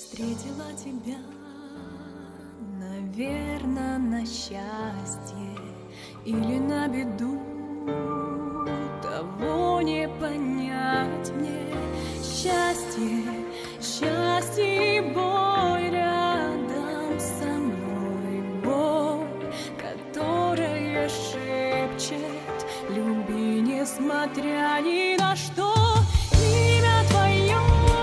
Встретила тебя, наверное, на счастье или на беду, того не понять мне. Счастье, счастье и боль рядом со мной, боль, которая шепчет: люби, несмотря ни на что. Имя твое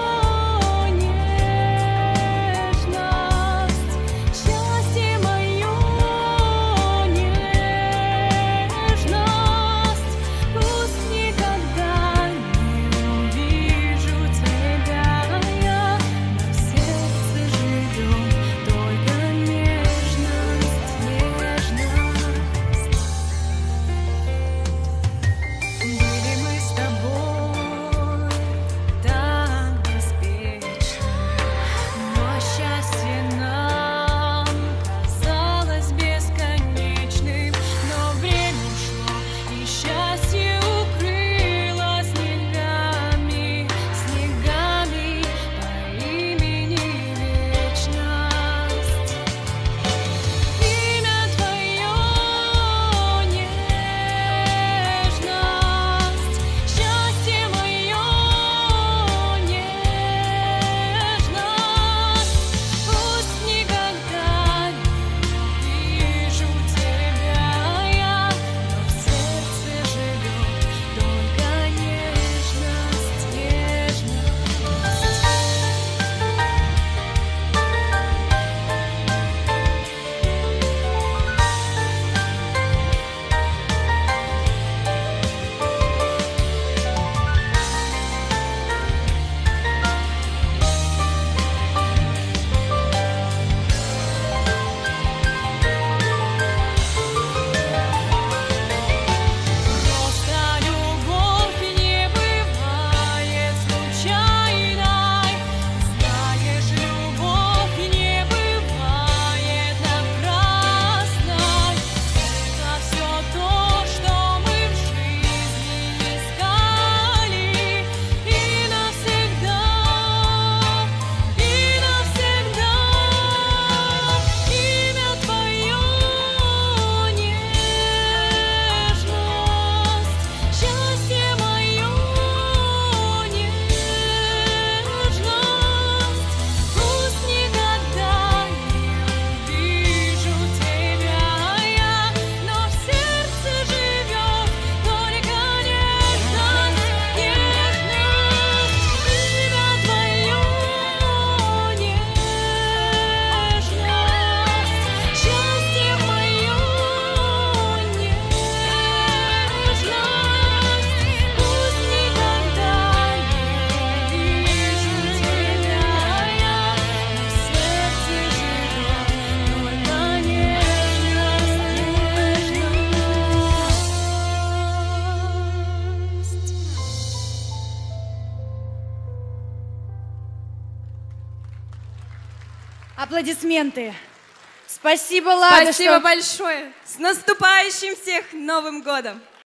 Аплодисменты. Спасибо, Лада. Спасибо большое. С наступающим всех Новым годом!